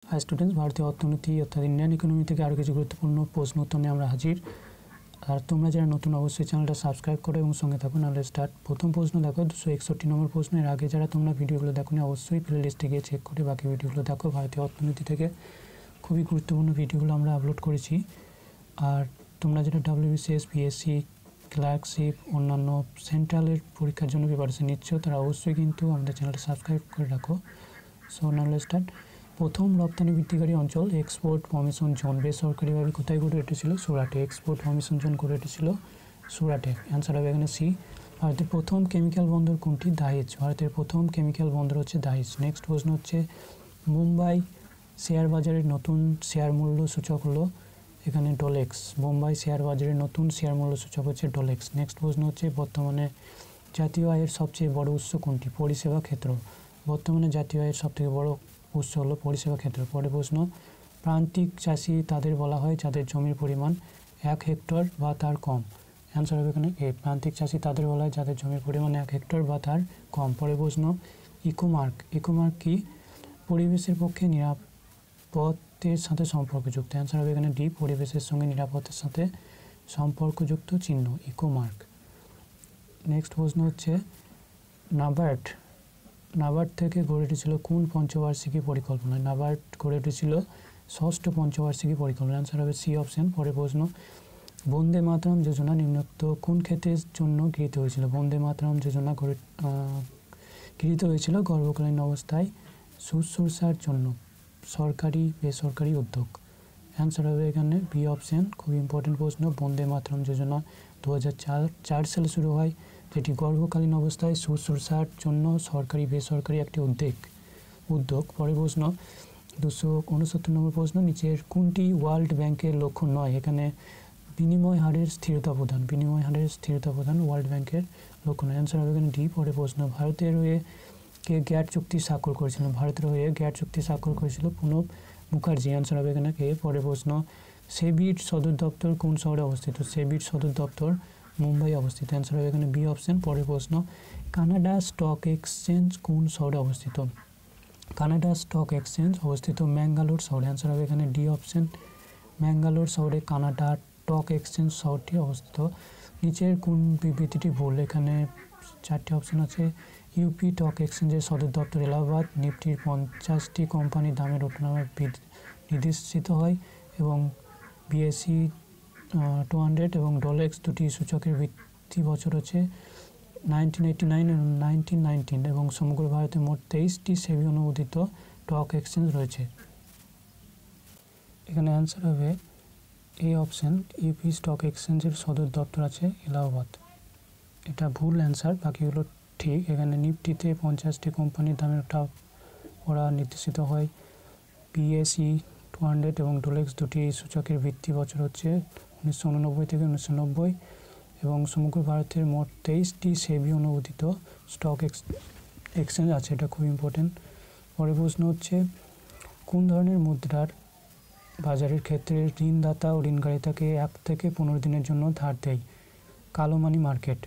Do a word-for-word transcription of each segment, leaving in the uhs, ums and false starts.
High students भारतीय अर्थनीति अर्थात Indian economy থেকে আরো কিছু গুরুত্বপূর্ণ প্রশ্ন উত্তর নিয়ে আমরা হাজির। আর তোমরা যারা নতুন অবশ্যই চ্যানেলটা সাবস্ক্রাইব করো এবং সঙ্গে থাকো। নাহলে স্টার্ট। প্রথম প্রশ্ন দেখো দুশো একষট্টি নম্বর প্রশ্ন। এর আগে যারা তোমরা ভিডিওগুলো দেখোনি অবশ্যই প্লেলিস্টে গিয়ে চেক করে বাকি ভিডিওগুলো দেখো। ভারতীয় অর্থনীতি থেকে খুবই গুরুত্বপূর্ণ ভিডিওগুলো আমরা আপলোড করেছি। আর তোমরা যারা ডব্লিউবিসিএস পিএসসি ক্লার্কশিপ অন্যান্য সেন্ট্রালের পরীক্ষার জন্য প্রিপারেশন নিচ্ছ তারা অবশ্যই কিন্তু আমাদের চ্যানেলটা সাবস্ক্রাইব করে রাখো। সো নাহলে স্টার্ট। প্রথম রপ্তানি বৃদ্ধিকারী অঞ্চল এক্সপোর্ট পারমিশন জোন বেসরকারিভাবে কোথায় গড়ে উঠেছিল? সুরাটে। এক্সপোর্ট পারমিশন জোন গড়ে উঠেছিল সুরাটে। অ্যান্সার হবে এখানে সি। ভারতের প্রথম কেমিক্যাল বন্দর কোনটি? দাহিজ। ভারতের প্রথম কেমিক্যাল বন্দর হচ্ছে দাহিজ। নেক্সট প্রশ্ন হচ্ছে মুম্বাই শেয়ার বাজারের নতুন শেয়ার মূল্য সূচক হলো এখানে ডলেক্স। মুম্বাই শেয়ার বাজারের নতুন শেয়ার মূল্য সূচক হচ্ছে ডলেক্স। নেক্সট প্রশ্ন হচ্ছে বর্তমানে জাতীয় আয়ের সবচেয়ে বড় উৎস কোনটি? পরিষেবা ক্ষেত্র। বর্তমানে জাতীয় আয়ের সবথেকে বড় উৎস হলো পরিষেবা ক্ষেত্র। পরের প্রশ্ন প্রান্তিক চাষি তাদের বলা হয় যাদের জমির পরিমাণ এক হেক্টর বা তার কম। অ্যান্সার হবে এখানে এ। প্রান্তিক চাষি তাদের বলা হয় যাদের জমির পরিমাণ এক হেক্টর বা তার কম। পরের প্রশ্ন ইকোমার্ক। ইকোমার্ক কি? পরিবেশের পক্ষে নিরাপত্তের সাথে সম্পর্কযুক্ত। অ্যান্সার হবে এখানে ডি। পরিবেশের সঙ্গে নিরাপত্তের সাথে সম্পর্কযুক্ত চিহ্ন ইকোমার্ক। নেক্সট প্রশ্ন হচ্ছে নাবার্ড নাবার্ড থেকে গড়ে উঠেছিল কোন পঞ্চবার্ষিকী পরিকল্পনা? নাবার্ড গড়ে উঠেছিল ষষ্ঠ পঞ্চবার্ষিকী পরিকল্পনা। অ্যান্সার হবে সি অপশন। পরের প্রশ্ন বন্দে মাতরম যোজনা নিম্নোক্ত কোন ক্ষেত্রের জন্য গৃহীত হয়েছিল? বন্দে মাতরম যোজনা গড়ে গৃহীত হয়েছিল গর্ভকালীন অবস্থায় শুশ্রূষার জন্য সরকারি বেসরকারি উদ্যোগ। অ্যান্সার হবে এখানে বি অপশন। খুব ইম্পর্টেন্ট প্রশ্ন। বন্দে মাতরম যোজনা দু হাজার চার চার সালে শুরু হয়, যেটি গর্ভকালীন অবস্থায় শুশ্রূষার জন্য সরকারি বেসরকারি একটি উদ্যোগ উদ্যোগ পরের প্রশ্ন দুশো উনসত্তর নম্বর প্রশ্ন নিচের কোনটি ওয়ার্ল্ড ব্যাংকের লক্ষ্য নয়? এখানে বিনিময় হারের স্থিরতা প্রদান। বিনিময় হারের স্থিরতা প্রদান ওয়ার্ল্ড ব্যাংকের লক্ষ্য নয়। অ্যান্সার হবে এখানে ডি। পরের প্রশ্ন ভারতের হয়ে কে গ্যাট চুক্তি স্বাক্ষর করেছিলেন? ভারতের হয়ে গ্যাট চুক্তি স্বাক্ষর করেছিল প্রণব মুখার্জি। অ্যান্সার হবে এখানে কে। পরের প্রশ্ন সেবির সদর দপ্তর কোন শহরে অবস্থিত? সেবির সদর দপ্তর মুম্বাই অবস্থিত। অ্যান্সার হবে এখানে বি অপশন। পরের প্রশ্ন কানাডা স্টক এক্সচেঞ্জ কোন শহরে অবস্থিত? কানাডা স্টক এক্সচেঞ্জ অবস্থিত ম্যাঙ্গালোর শহরে। অ্যান্সার হবে এখানে ডি অপশন। ম্যাঙ্গালোর শহরে কানাডা স্টক এক্সচেঞ্জ শহরটি অবস্থিত। নিচের কোন বিবৃতিটি ভুল? এখানে চারটি অপশন আছে। ইউপি স্টক এক্সচেঞ্জের সদর দপ্তর এলাহাবাদ। নিফটির পঞ্চাশটি কোম্পানির দামের ওঠানামা নির্দেশিত হয় এবং বিএসসি টু হান্ড্রেড এবং ডলেক্স দুটি সূচকের ভিত্তি বছর হচ্ছে নাইনটিন এইটি নাইন এবং নাইনটিন নাইনটিন এবং সমগ্র ভারতে মোট তেইশটি সেবি অনুমোদিত স্টক এক্সচেঞ্জ রয়েছে। এখানে অ্যান্সার হবে এই অপশন। ইউপি স্টক এক্সচেঞ্জের সদর দপ্তর আছে এলাহাবাদ। এটা ভুল অ্যান্সার, বাকিগুলো ঠিক। এখানে নিফটিতে পঞ্চাশটি কোম্পানির দামের ওঠা ওরা নির্দেশিত হয়। বিএসই টু হান্ড্রেড এবং ডোলেক্স দুটি সূচকের ভিত্তি বছর হচ্ছে উনিশশো উননব্বই থেকে উনিশশো নব্বই এবং সমগ্র ভারতের মোট তেইশটি সেবি অনুমোদিত স্টক এক্সচেঞ্জ আছে। এটা খুব ইম্পর্টেন্ট। পরের প্রশ্ন হচ্ছে কোন ধরনের মুদ্রার বাজারের ক্ষেত্রে ঋণদাতা ও ঋণগ্রহীতাকে এক থেকে পনেরো দিনের জন্য ধার দেয়? কালো মানি মার্কেট।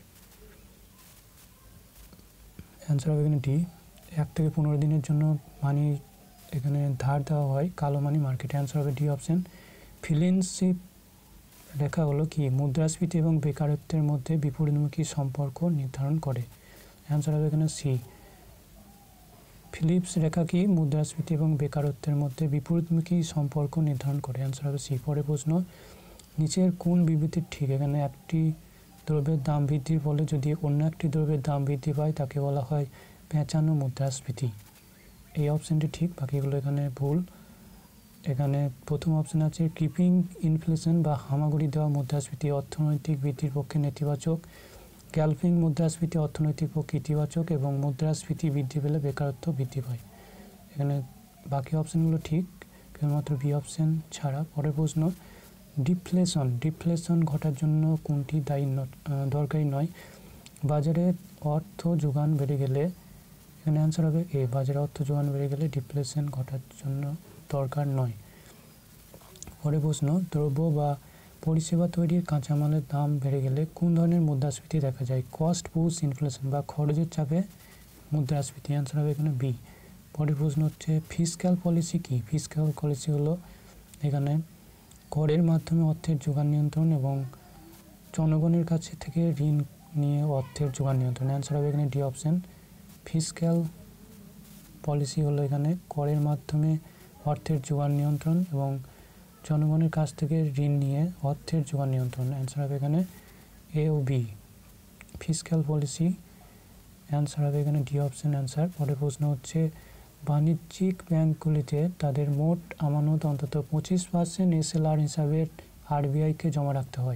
অ্যান্সার হবে এখানে ডি। এক থেকে পনেরো দিনের জন্য মানি এখানে ধার দেওয়া হয় কালো মানি মার্কেট। অ্যান্সার হবে ডি অপশন। ফিলিনশিপ রেখা হলো কি? মুদ্রাস্ফীতি এবং বেকারত্বের মধ্যে বিপরীতমুখী সম্পর্ক নির্ধারণ করে। অ্যান্সার হবে এখানে সি। ফিলিপস রেখা কি? মুদ্রাস্ফীতি এবং বেকারত্বের মধ্যে বিপরীতমুখী সম্পর্ক নির্ধারণ করে। অ্যান্সার হবে সি। পরের প্রশ্ন নিচের কোন বিবৃতি ঠিক? এখানে একটি দ্রব্যের দাম বৃদ্ধির ফলে যদি অন্য একটি দ্রব্যের দাম বৃদ্ধি পায় তাকে বলা হয় পেঁচানো মুদ্রাস্ফীতি। এই অপশানটি ঠিক, বাকিগুলো এখানে ভুল। এখানে প্রথম অপশান আছে কিপিং ইনফ্লেশন বা হামাগুড়ি দেওয়া মুদ্রাস্ফীতি অর্থনৈতিক বৃদ্ধির পক্ষে নেতিবাচক। গ্যালফিং মুদ্রাস্ফীতি অর্থনৈতিক পক্ষে ইতিবাচক এবং মুদ্রাস্ফীতি বৃদ্ধি পেলে বেকারত্ব বৃদ্ধি পায়। এখানে বাকি অপশানগুলো ঠিক, কেবলমাত্র বি অপশান ছাড়া। পরের প্রশ্ন ডিফ্লেশন ডিফ্লেশন ঘটার জন্য কোনটি দায়ী দরকারি নয়? বাজারে অর্থ যোগান বেড়ে গেলে। এখানে অ্যান্সার হবে এ। বাজারে অর্থ যোগান বেড়ে গেলে ডিফ্লেশন ঘটার জন্য দরকার নয়। পরের প্রশ্ন দ্রব্য বা পরিষেবা তৈরির কাঁচামালের দাম বেড়ে গেলে কোন ধরনের মুদ্রাস্ফীতি দেখা যায়? কস্ট পুশ ইনফ্লেশন বা খরচের চাপে মুদ্রাস্ফীতি। অ্যান্সার হবে এখানে বি। পরের প্রশ্ন হচ্ছে ফিসক্যাল পলিসি কি? ফিসক্যাল পলিসি হলো এখানে করের মাধ্যমে অর্থের যোগান নিয়ন্ত্রণ এবং জনগণের কাছে থেকে ঋণ নিয়ে অর্থের যোগান নিয়ন্ত্রণ। অ্যান্সার হবে এখানে ডি অপশন। ফিসক্যাল পলিসি হলো এখানে করের মাধ্যমে অর্থের যোগান নিয়ন্ত্রণ এবং জনগণের কাছ থেকে ঋণ নিয়ে অর্থের যোগান নিয়ন্ত্রণ। অ্যান্সার হবে এখানে এ ও বি, ফিসক্যাল পলিসি। অ্যান্সার হবে এখানে ডি অপশন অ্যান্সার। পরের প্রশ্ন হচ্ছে বাণিজ্যিক ব্যাংকগুলিতে তাদের মোট আমানত অন্তত পঁচিশ পার্সেন্ট এসএলআর হিসাবে আরবিআইকে জমা রাখতে হয়।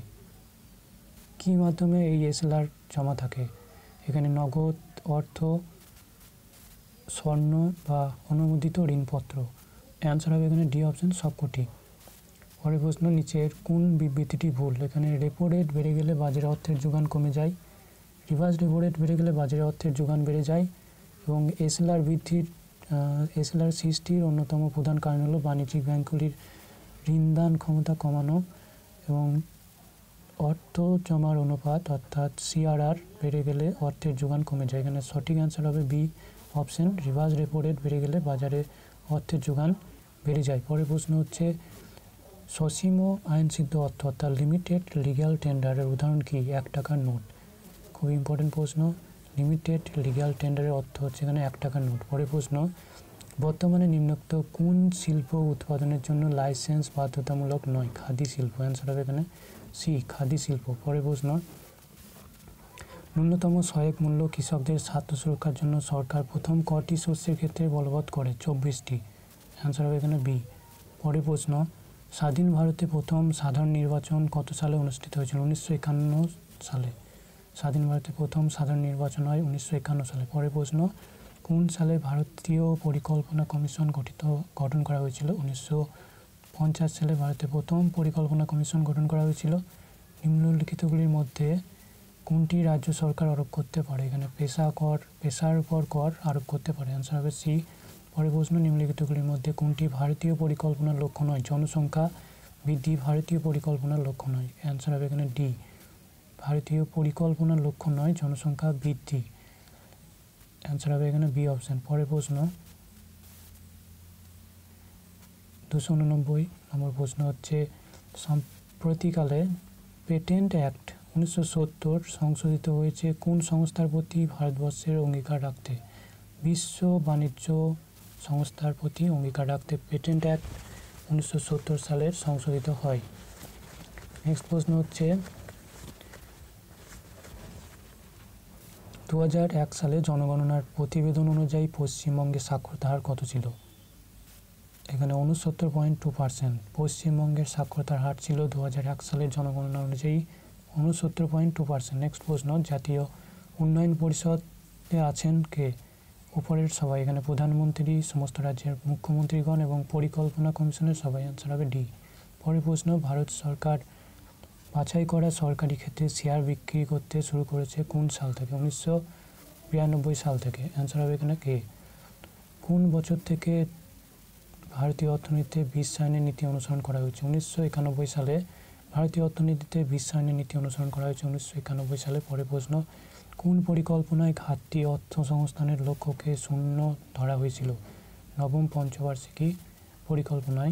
কী মাধ্যমে এই এসএলআর জমা থাকে? এখানে নগদ অর্থ, স্বর্ণ বা অনুমোদিত ঋণপত্র। অ্যান্সার হবে এখানে ডি অপশন সবকটি। পরের প্রশ্ন নিচের কোন বিবৃতিটি ভুল? এখানে রেপো রেট বেড়ে গেলে বাজারে অর্থের যোগান কমে যায়, রিভার্স রেপো রেট বেড়ে গেলে বাজারে অর্থের যোগান বেড়ে যায় এবং এসএলআর বৃদ্ধির এসএলআর সৃষ্টির অন্যতম প্রধান কারণ হলো বাণিজ্যিক ব্যাংকগুলির ঋণদান ক্ষমতা কমানো এবং অর্থ জমার অনুপাত অর্থাৎ সিআরআর বেড়ে গেলে অর্থের যোগান কমে যায়। এখানে সঠিক অ্যান্সার হবে B option, reverse repo rate বেড়ে গেলে বাজারে অর্থের যোগান বেড়ে যায়। পরের প্রশ্ন হচ্ছে সসীম আইনসিদ্ধ অর্থ অর্থাৎ লিমিটেড লিগ্যাল টেন্ডারের উদাহরণ কি? এক টাকার নোট। খুব ইম্পর্টেন্ট প্রশ্ন। লিমিটেড লিগ্যাল টেন্ডারের অর্থ হচ্ছে এখানে এক টাকার নোট। পরের প্রশ্ন বর্তমানে নিম্নোক্ত কোন শিল্প উৎপাদনের জন্য লাইসেন্স বাধ্যতামূলক নয়? খাদি শিল্প। অ্যান্সার হবে এখানে সি, খাদি শিল্প। পরের প্রশ্ন ন্যূনতম সহায়ক মূল্য কৃষকদের স্বার্থ সুরক্ষার জন্য সরকার প্রথম কটি শস্যের ক্ষেত্রে বলবৎ করে? চব্বিশটি। অ্যান্সার হবে এখানে বি। পরের প্রশ্ন স্বাধীন ভারতে প্রথম সাধারণ নির্বাচন কত সালে অনুষ্ঠিত হয়েছিল? উনিশশো একান্ন সালে। স্বাধীন ভারতে প্রথম সাধারণ নির্বাচন হয় উনিশশো একান্ন সালে। পরের প্রশ্ন কোন সালে ভারতীয় পরিকল্পনা কমিশন গঠিত গঠন করা হয়েছিল? উনিশশো পঞ্চাশ সালে ভারতে প্রথম পরিকল্পনা কমিশন গঠন করা হয়েছিল। নিম্নলিখিতগুলির মধ্যে কোনটি রাজ্য সরকার আরোপ করতে পারে? এখানে পেশা কর পেশার উপর কর আরোপ করতে পারে। অ্যান্সার হবে সি। পরের প্রশ্ন নিম্নলিখিতগুলির মধ্যে কোনটি ভারতীয় পরিকল্পনার লক্ষ্য নয়? জনসংখ্যা বৃদ্ধি ভারতীয় পরিকল্পনার লক্ষ্য নয়। অ্যান্সার হবে এখানে ডি, ভারতীয় পরিকল্পনার লক্ষ্য নয় জনসংখ্যা বৃদ্ধি। অ্যান্সার হবে এখানে বি অপশন। পরের প্রশ্ন দুশো উননব্বই নম্বর প্রশ্ন হচ্ছে সম্প্রতিকালে পেটেন্ট অ্যাক্ট উনিশশো সত্তর সংশোধিত হয়েছে কোন সংস্থার প্রতি ভারতবর্ষের অঙ্গীকার রাখতে? বিশ্ব বাণিজ্য সংস্থার প্রতি অঙ্গীকার রাখতে পেটেন্ট অ্যাক্ট উনিশশো সত্তর সালের সংশোধিত হয়। নেক্সট প্রশ্ন হচ্ছে দু হাজার এক সালে জনগণনার প্রতিবেদন অনুযায়ী পশ্চিমবঙ্গের সাক্ষরতার হার কত ছিল? এখানে উনসত্তর পয়েন্ট টু পার্সেন্ট পশ্চিমবঙ্গের সাক্ষরতার হার ছিল দু হাজার এক সালের জনগণনা অনুযায়ী উনসত্তর পয়েন্ট টু পার্সেন্ট। নেক্সট প্রশ্ন জাতীয় উন্নয়ন পরিষদে আছেন কে? উপরের সবাই। এখানে প্রধানমন্ত্রী, সমস্ত রাজ্যের মুখ্যমন্ত্রীগণ এবং পরিকল্পনা কমিশনের সবাই। অ্যান্সার হবে ডি। পরের প্রশ্ন ভারত সরকার বাছাই করা সরকারি ক্ষেত্রে শেয়ার বিক্রি করতে শুরু করেছে কোন সাল থেকে? উনিশশো বিরানব্বই সাল থেকে। অ্যান্সার হবে এখানে কে। কোন বছর থেকে ভারতীয় অর্থনীতিতে বিশ্বায়নের নীতি অনুসরণ করা হয়েছে? উনিশশো একানব্বই সালে ভারতীয় অর্থনীতিতে বিশ্বায়নের নীতি অনুসরণ করা হয়েছে উনিশশো একানব্বই সালে। পরের প্রশ্ন কোন পরিকল্পনায় ঘাটতি অর্থ সংস্থানের লক্ষ্যকে শূন্য ধরা হয়েছিল? নবম পঞ্চবার্ষিকী পরিকল্পনায়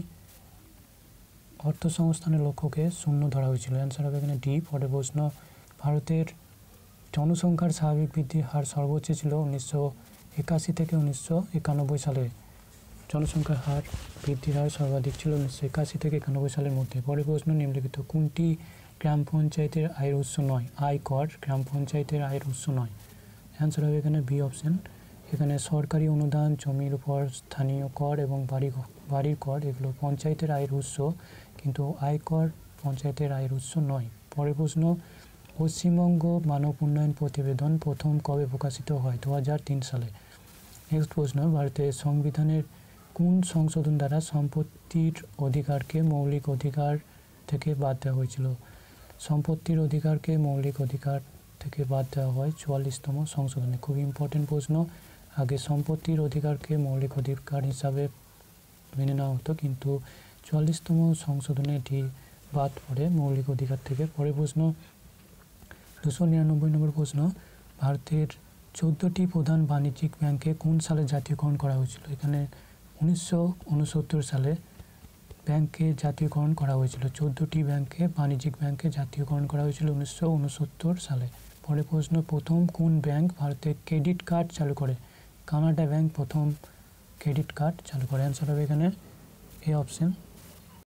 অর্থ সংস্থানের লক্ষ্যকে শূন্য ধরা হয়েছিল। অ্যান্সার হবে এখানে ডি। পরের প্রশ্ন ভারতের জনসংখ্যার স্বাভাবিক বৃদ্ধির হার সর্বোচ্চ ছিল উনিশশো একাশি থেকে উনিশশো একানব্বই সালে। জনসংখ্যার হার বৃদ্ধির হার সর্বাধিক ছিল উনিশশো একাশি থেকে একানব্বই সালের মধ্যে। পরের প্রশ্ন নিম্নলিখিত কোনটি গ্রাম পঞ্চায়েতের আয়ের উৎস নয়? আয় কর গ্রাম পঞ্চায়েতের আয়ের উৎস নয়। অ্যান্সার হবে এখানে বি অপশন। এখানে সরকারি অনুদান, জমির উপর স্থানীয় কর এবং বাড়ি বাড়ির কর এগুলো পঞ্চায়েতের আয়ের উৎস, কিন্তু আয়কর পঞ্চায়েতের আয়ের উৎস নয়। পরের প্রশ্ন পশ্চিমবঙ্গ মানব উন্নয়ন প্রতিবেদন প্রথম কবে প্রকাশিত হয়? দু হাজার তিন সালে। নেক্সট প্রশ্ন ভারতের সংবিধানের কোন সংশোধন দ্বারা সম্পত্তির অধিকারকে মৌলিক অধিকার থেকে বাদ দেওয়া হয়েছিল? সম্পত্তির অধিকারকে মৌলিক অধিকার থেকে বাদ দেওয়া হয় চুয়াল্লিশতম সংশোধনে। খুব ইম্পর্টেন্ট প্রশ্ন। আগে সম্পত্তির অধিকারকে মৌলিক অধিকার হিসাবে মেনে নেওয়া হতো, কিন্তু চুয়াল্লিশতম সংশোধনে এটি বাদ পড়ে মৌলিক অধিকার থেকে। পরের প্রশ্ন দুশো নিরানব্বই নম্বর প্রশ্ন ভারতের চোদ্দোটি প্রধান বাণিজ্যিক ব্যাংকে কোন সালে জাতীয়করণ করা হয়েছিল? এখানে উনিশশো উনসত্তর সালে ব্যাংকে জাতীয়করণ করা হয়েছিল। চোদ্দোটি ব্যাংকে বাণিজ্যিক ব্যাংকে জাতীয়করণ করা হয়েছিল উনিশশো উনসত্তর সালে। পরের প্রশ্ন, প্রথম কোন ব্যাংক ভারতে ক্রেডিট কার্ড চালু করে? কানাডা ব্যাংক প্রথম ক্রেডিট কার্ড চালু করে। অ্যান্সার হবে এখানে এ অপশন।